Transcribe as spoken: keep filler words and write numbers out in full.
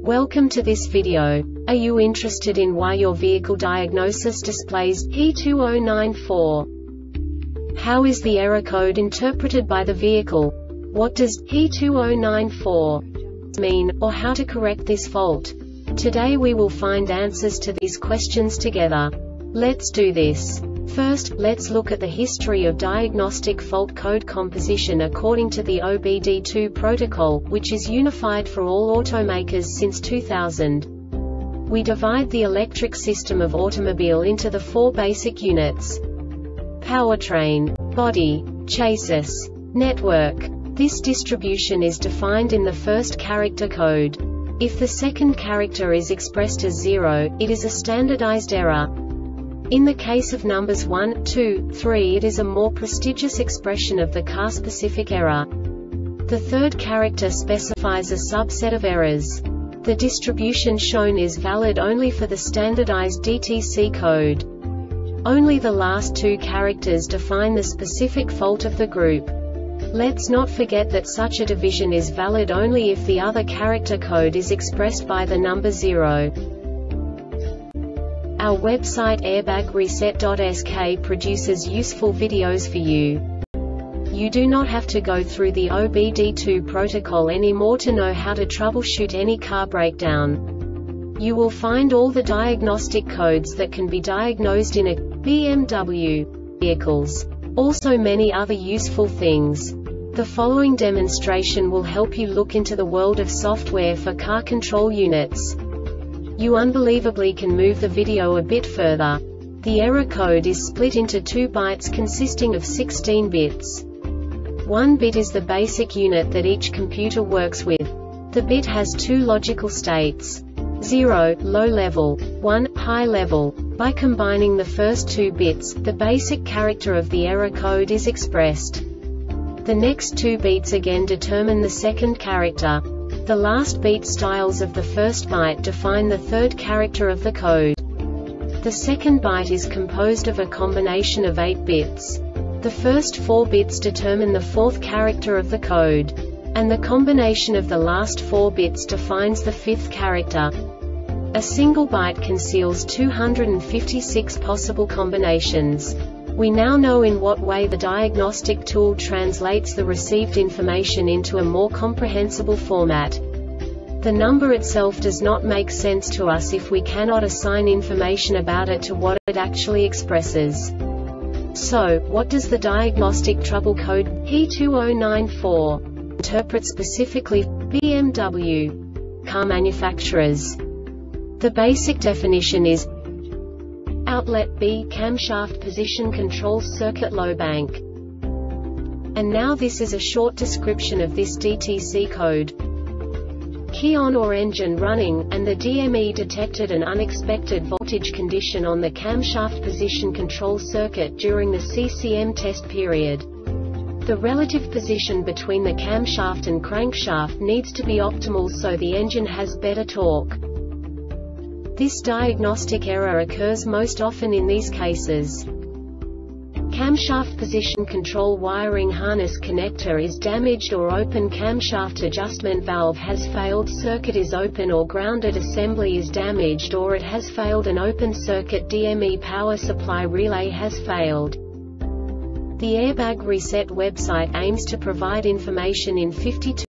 Welcome to this video. Are you interested in why your vehicle diagnosis displays P two zero nine four? How is the error code interpreted by the vehicle? What does P two zero nine four mean, or how to correct this fault? Today we will find answers to these questions together. Let's do this. First, let's look at the history of diagnostic fault code composition according to the O B D two protocol, which is unified for all automakers since two thousand. We divide the electric system of automobile into the four basic units: powertrain, body, chassis, network. This distribution is defined in the first character code. If the second character is expressed as zero, it is a standardized error. In the case of numbers one, two, three, it is a more prestigious expression of the car-specific error. The third character specifies a subset of errors. The distribution shown is valid only for the standardized D T C code. Only the last two characters define the specific fault of the group. Let's not forget that such a division is valid only if the other character code is expressed by the number zero. Our website airbag reset dot S K produces useful videos for you. You do not have to go through the O B D two protocol anymore to know how to troubleshoot any car breakdown. You will find all the diagnostic codes that can be diagnosed in a B M W vehicles. Also many other useful things. The following demonstration will help you look into the world of software for car control units. You unbelievably can move the video a bit further. The error code is split into two bytes consisting of sixteen bits. One bit is the basic unit that each computer works with. The bit has two logical states: zero, low level, one, high level. By combining the first two bits, the basic character of the error code is expressed. The next two beats again determine the second character. The last beat styles of the first byte define the third character of the code. The second byte is composed of a combination of eight bits. The first four bits determine the fourth character of the code. And the combination of the last four bits defines the fifth character. A single byte conceals two hundred fifty-six possible combinations. We now know in what way the diagnostic tool translates the received information into a more comprehensible format. The number itself does not make sense to us if we cannot assign information about it to what it actually expresses. So, what does the diagnostic trouble code P two zero nine four interpret specifically for B M W car manufacturers? The basic definition is outlet B camshaft position control circuit low bank. And now this is a short description of this D T C code. Key on or engine running, and the D M E detected an unexpected voltage condition on the camshaft position control circuit during the C C M test period. The relative position between the camshaft and crankshaft needs to be optimal so the engine has better torque. This diagnostic error occurs most often in these cases: camshaft position control wiring harness connector is damaged or open, camshaft adjustment valve has failed, circuit is open or grounded, assembly is damaged or it has failed, an open circuit, D M E power supply relay has failed. The Airbag Reset website aims to provide information in fifty-two